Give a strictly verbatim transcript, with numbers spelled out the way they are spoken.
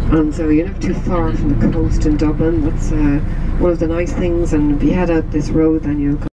and so you're not too far from the coast in Dublin. That's uh, one of the nice things, and if you head out this road then you'll